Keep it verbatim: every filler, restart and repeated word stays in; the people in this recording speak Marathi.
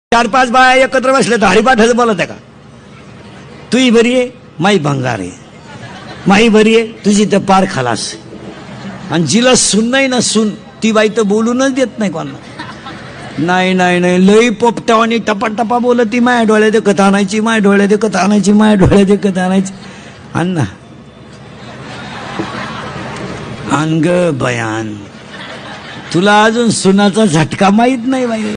चार पाच बाया एकत्र बसले तर हरिपाठाचं बोलत आहे का? तुही बरी आहे, माई भंगार आहे, माई बरी आहे, तुझी तर पार खलास. आणि जिला सुन नाही ना सुन, ती बाई तर बोलूनच देत नाही कोणाला. नाही नाही नाही लई पोपटावानी टपा टपा बोलत ती, माया डोळ्यात एकत आणायची, माया डोळ्यात एकत आणायची, माया डोळ्यात एकत आणायची. अण्णा आण ग बयान, तुला अजून सुनाचा झटका माहित नाही बाई.